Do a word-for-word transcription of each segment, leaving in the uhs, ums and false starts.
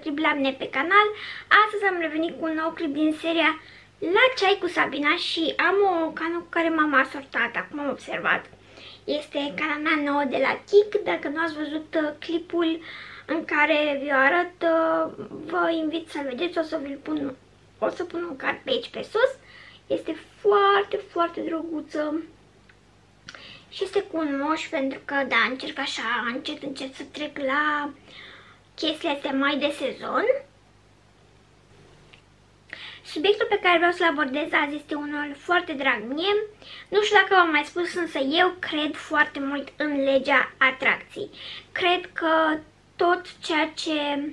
clip la mine pe canal. Astăzi am revenit cu un nou clip din seria La Ceai cu Sabina și am o cană cu care m-am asortat, acum am observat. Este cana mea nouă de la Kik. Dacă nu ați văzut clipul în care vi-o arăt, vă invit să-l vedeți, o să vi-l pun, o să pun un card pe aici pe sus. Este foarte, foarte drăguță. Și este cu un moș pentru că, da, încerc așa încet, încet să trec la chestiile astea mai de sezon. Subiectul pe care vreau să-l abordez azi este unul foarte drag mie. Nu știu dacă v-am mai spus, însă eu cred foarte mult în legea atracției. Cred că tot ceea ce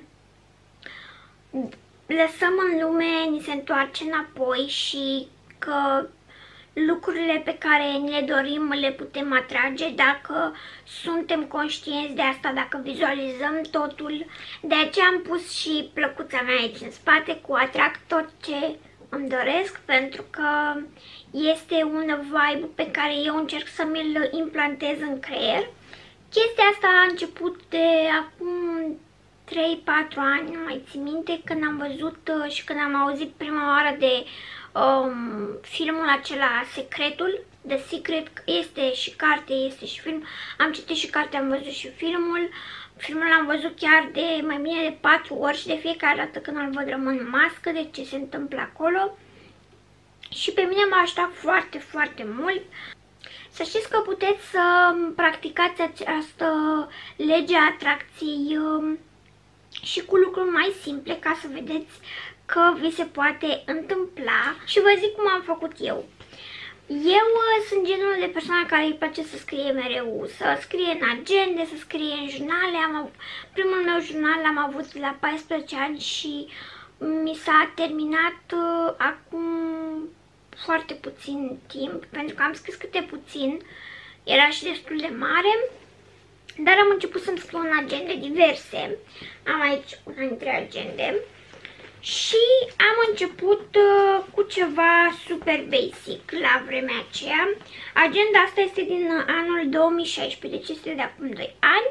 lăsăm în lume ni se întoarce înapoi și că lucrurile pe care ni le dorim le putem atrage dacă suntem conștienți de asta, dacă vizualizăm totul. De aceea am pus și plăcuța mea aici în spate cu atrag tot ce îmi doresc, pentru că este un vibe pe care eu încerc să mi-l implantez în creier. Chestia asta a început de acum trei patru ani, nu mai țin minte, când am văzut și când am auzit prima oară de Um, filmul acela, Secretul, The Secret, este și carte, este și film. Am citit și carte, am văzut și filmul. Filmul l-am văzut chiar de mai bine de patru ori și de fiecare dată când îl văd rămân mască de ce se întâmplă acolo. Și pe mine m-a ajutat foarte, foarte mult. Să știți că puteți să practicați această lege a atracției um, și cu lucruri mai simple, ca să vedeți că vi se poate întâmpla. Și vă zic cum am făcut eu. Eu uh, sunt genul de persoană care îi place să scrie mereu, să scrie în agende, să scrie în jurnale. Am, primul meu jurnal l-am avut la paisprezece ani și mi s-a terminat uh, acum foarte puțin timp, pentru că am scris câte puțin, era și destul de mare. Dar am început să-mi scriu în agende diverse. Am aici una dintre agende. Și am început uh, cu ceva super basic la vremea aceea. Agenda asta este din anul două mii șaisprezece, deci este de acum doi ani.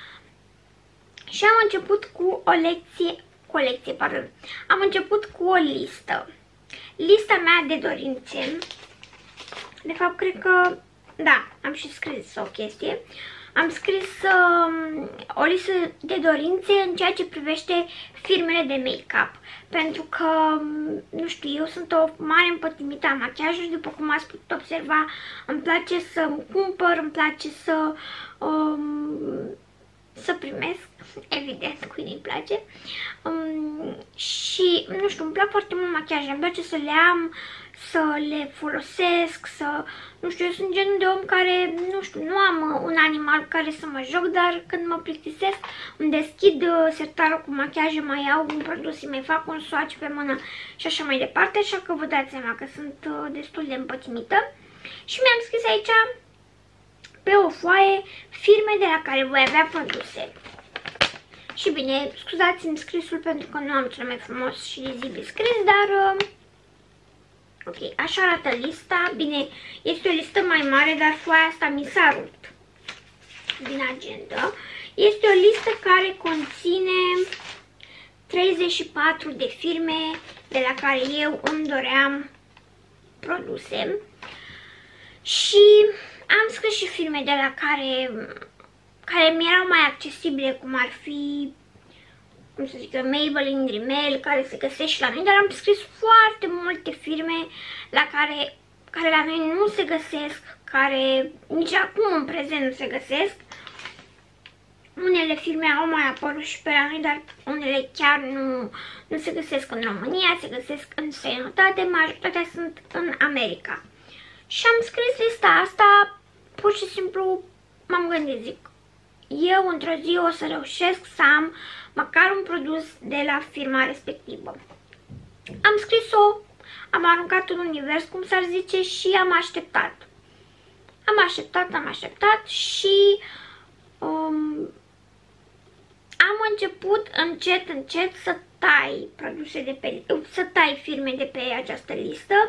Și am început cu o lecție, colecție, pardon. Am început cu o listă. Lista mea de dorințe. De fapt, cred că, da, am și scris o chestie. Am scris um, o listă de dorințe în ceea ce privește firmele de make-up. Pentru că, nu știu, eu sunt o mare împătimită a machiajului, după cum ați putut observa, îmi place să-mi cumpăr, îmi place să, um, să primesc, evident, cui nu-i place. Um, și, nu știu, îmi plac foarte mult machiajele, îmi place să le am, să le folosesc, să, nu știu, eu sunt genul de om care, nu știu, nu am un animal cu care să mă joc, dar când mă plictisesc îmi deschid sertarul cu machiaje, mai iau un produs, îi mai fac un swatch pe mână și așa mai departe, așa că vă dați seama că sunt destul de împătimită. Și mi-am scris aici pe o foaie firme de la care voi avea produse. Și bine, scuzați-mi scrisul pentru că nu am cel mai frumos și lizibil scris, dar ok, așa arată lista. Bine, este o listă mai mare, dar foaia asta mi s-a rupt din agenda. Este o listă care conține treizeci și patru de firme de la care eu îmi doream produse. Și am scris și firme de la care, care mi erau mai accesibile, cum ar fi, cum să zic, Maybelline, Rimmel, care se găsesc și la noi, dar am scris foarte multe firme la care, care la noi nu se găsesc, care nici acum în prezent nu se găsesc. Unele firme au mai apărut și pe la noi, dar unele chiar nu, nu se găsesc în România, se găsesc în străinătate, majoritatea sunt în America. Și am scris lista asta, pur și simplu m-am gândit, zic, eu într-o zi o să reușesc să am măcar un produs de la firma respectivă. Am scris-o, am aruncat în univers, cum s-ar zice, și am așteptat. Am așteptat, am așteptat și um, am început încet, încet să tai produse de pe, să tai firme de pe această listă.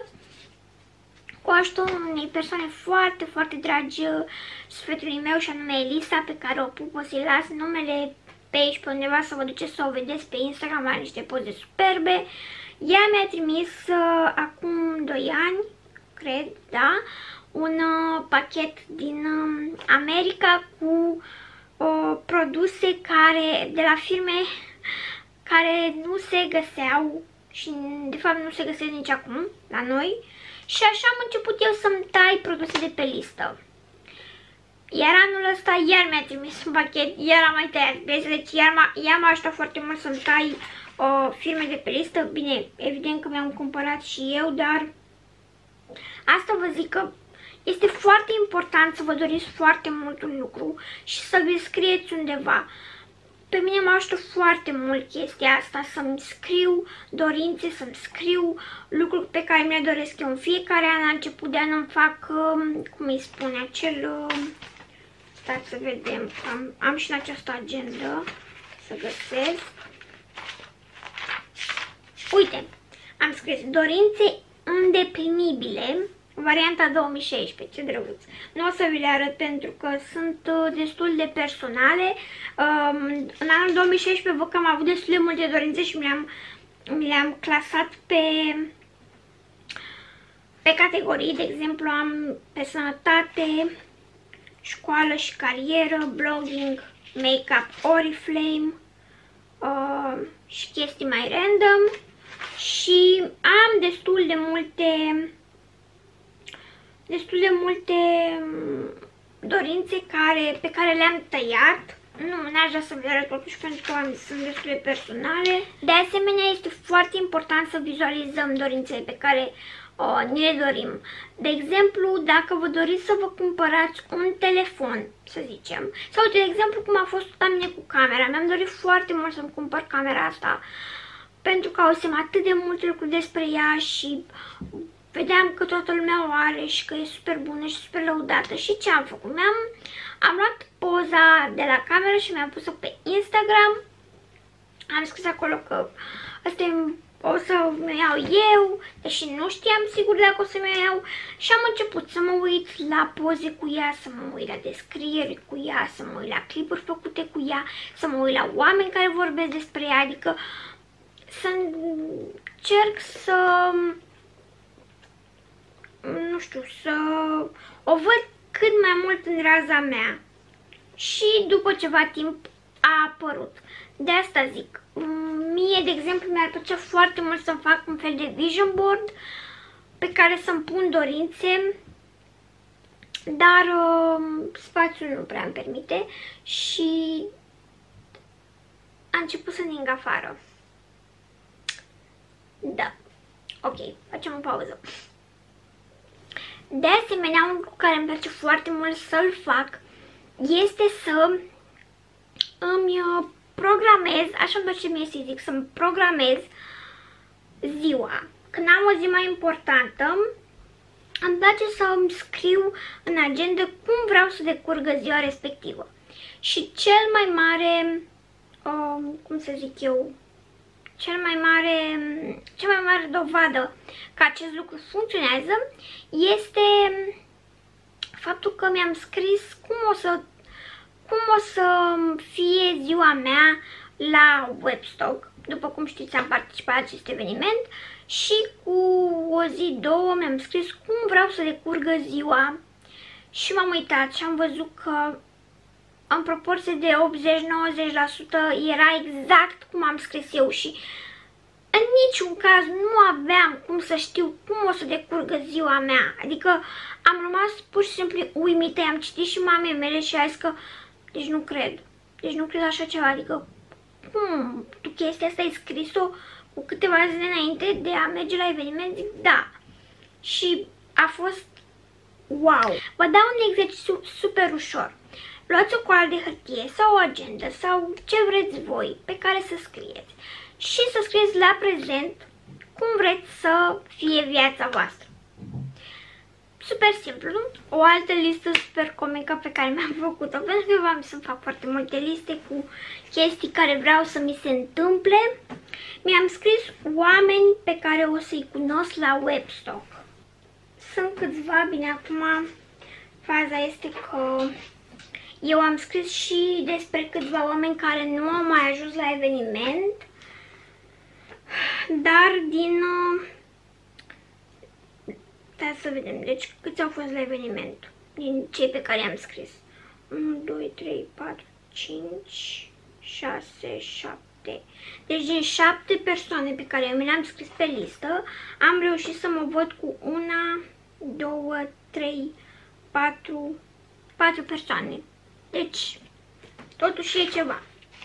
Cu ajutorul unei persoane foarte, foarte dragi sufletului meu, și anume Elisa, pe care o pup, o să-i las numele pe aici, pe undeva, să vă duceți să o vedeți pe Instagram, are niște poze superbe. Ea mi-a trimis uh, acum doi ani, cred, da, un uh, pachet din uh, America cu uh, produse care, de la firme care nu se găseau și de fapt nu se găsesc nici acum la noi. Și așa am început eu să-mi tai produse de pe listă. Iar anul ăsta iar mi-a trimis un pachet, iar am mai tăiat piese, deci iar m-a ajutat foarte mult să-mi tai o firme de pe listă. Bine, evident că mi-am cumpărat și eu, dar asta vă zic că este foarte important să vă doriți foarte mult un lucru și să vi scrieți undeva. Pe mine mă ajută foarte mult chestia asta, să-mi scriu dorințe, să-mi scriu lucruri pe care mi le doresc eu în fiecare an. La început de an îmi fac, cum îi spune, acel... Stați să vedem, am, am și în această agendă, să găsesc. Uite, am scris dorințe îndeplinibile, varianta două mii șaisprezece, ce drăguț. Nu o să vi le arăt pentru că sunt destul de personale. În anul două mii șaisprezece văd că am avut destul de multe dorințe și mi le-am mi le-am clasat pe, pe categorii. De exemplu, am pe sănătate, școală și carieră, blogging, make-up, Oriflame uh, și chestii mai random. Și am destul de multe destul de multe dorințe care, pe care le-am tăiat. Nu, n-aș vrea să vi le arăt totuși pentru că sunt destul de personale. De asemenea, este foarte important să vizualizăm dorințele pe care o, ni le dorim. De exemplu, dacă vă doriți să vă cumpărați un telefon, să zicem, sau uite, de exemplu, cum a fost la mine cu camera. Mi-am dorit foarte mult să-mi cumpăr camera asta pentru că auzisem atât de multe lucruri despre ea și vedeam că toată lumea o are și că e super bună și super lăudată. Și ce am făcut? Mi-am am luat poza de la cameră și mi-am pus-o pe Instagram. Am scris acolo că asta e, o să mi iau eu, deși nu știam sigur dacă o să mi iau. Și am început să mă uit la poze cu ea, să mă uit la descrieri cu ea, să mă uit la clipuri făcute cu ea, să mă uit la oameni care vorbesc despre ea, adică să încerc să, nu știu, să o văd cât mai mult în raza mea. Și după ceva timp a apărut. De asta zic, mie, de exemplu, mi-ar plăcea foarte mult să-mi fac un fel de vision board pe care să-mi pun dorințe, dar uh, spațiul nu prea îmi permite și a început să ningă afară. Da. Ok, facem o pauză. De asemenea, un lucru care îmi place foarte mult să-l fac este să îmi programez, așa îmi place mie să zic, să-mi programez ziua. Când am o zi mai importantă, îmi place să îmi scriu în agenda cum vreau să decurgă ziua respectivă. Și cel mai mare, uh, cum să zic eu, cel mai mare, cea mai mare dovadă că acest lucru funcționează este faptul că mi-am scris cum o să cum o să fie ziua mea la Webstock. După cum știți, am participat la acest eveniment și cu o zi, două mi-am scris cum vreau să decurgă ziua și m-am uitat și am văzut că în proporție de optzeci la nouăzeci la sută era exact cum am scris eu și în niciun caz nu aveam cum să știu cum o să decurgă ziua mea. Adică am rămas pur și simplu uimită, am citit și mamei mele și a zis că deci nu cred, deci nu cred așa ceva, adică cum, tu chestia asta ai scris-o cu câteva zile înainte de a merge la eveniment? Zic da. Și a fost wow. Vă dau un exercițiu super ușor. Luați o coală de hârtie sau o agendă sau ce vreți voi pe care să scrieți și să scrieți la prezent cum vreți să fie viața voastră. Super simplu, nu? O altă listă super comică pe care mi-am făcut-o, pentru că eu v-am să fac foarte multe liste cu chestii care vreau să mi se întâmple. Mi-am scris oameni pe care o să-i cunosc la Webstock. Sunt câțiva, bine, acum faza este că Eu am scris și despre câțiva oameni care nu au mai ajuns la eveniment, dar din... Hai să vedem, deci câți au fost la eveniment, din cei pe care i-am scris. unu, doi, trei, patru, cinci, șase, șapte. Deci din șapte persoane pe care eu mi le-am scris pe listă, am reușit să mă văd cu una, două, trei, patru, patru persoane. Deci, totuși e ceva.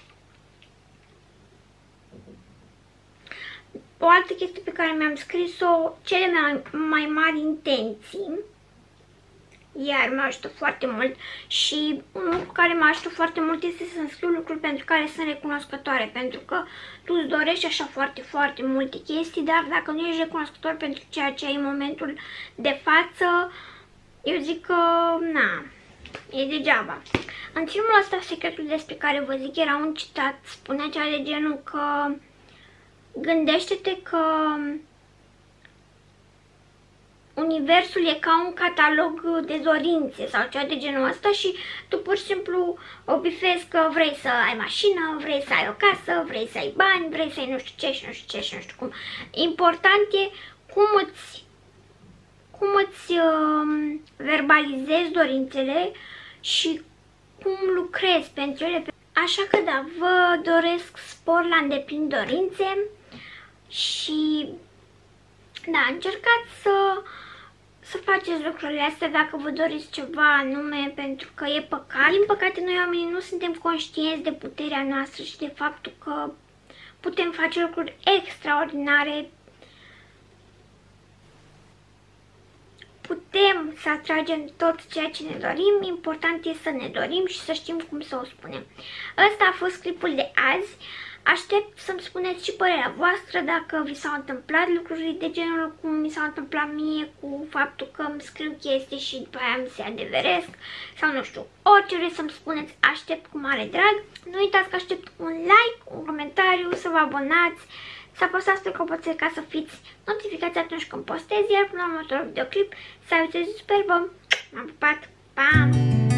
O altă chestie pe care mi-am scris-o, cele mai, mai mari intenții, iar mă ajută foarte mult și un lucru care mă ajută foarte mult este să-mi scriu lucruri pentru care sunt recunoscătoare, pentru că tu îți dorești așa foarte, foarte multe chestii, dar dacă nu ești recunoscător pentru ceea ce ai în momentul de față, eu zic că, na, e degeaba. În filmul ăsta, Secretul despre care vă zic, era un citat, spunea ceva de genul că gândește-te că universul e ca un catalog de dorințe sau ceva de genul ăsta și tu pur și simplu o bifezi că vrei să ai mașină, vrei să ai o casă, vrei să ai bani, vrei să ai nu știu ce și nu știu ce și nu știu cum. Important e cum îți, cum îți uh, verbalizezi dorințele și cum lucrezi pentru ele. Așa că da, vă doresc spor la îndeplinit dorințe și da, încercați să, să faceți lucrurile astea dacă vă doriți ceva anume, pentru că e păcat. Din păcate, noi oamenii nu suntem conștienți de puterea noastră și de faptul că putem face lucruri extraordinare. Putem să atragem tot ceea ce ne dorim, important e să ne dorim și să știm cum să o spunem. Ăsta a fost clipul de azi. Aștept să-mi spuneți și părerea voastră dacă vi s-au întâmplat lucruri de genul cum mi s-au întâmplat mie, cu faptul că îmi scriu chestii și după aia mi se adeveresc sau nu știu, orice vreți să-mi spuneți, aștept cu mare drag. Nu uitați că aștept un like, un comentariu, să vă abonați, să apăsați pe clopoțel ca să fiți notificați atunci când postez, iar până la următorul videoclip, să aveți o zi superbă! M-am pupat! Pa!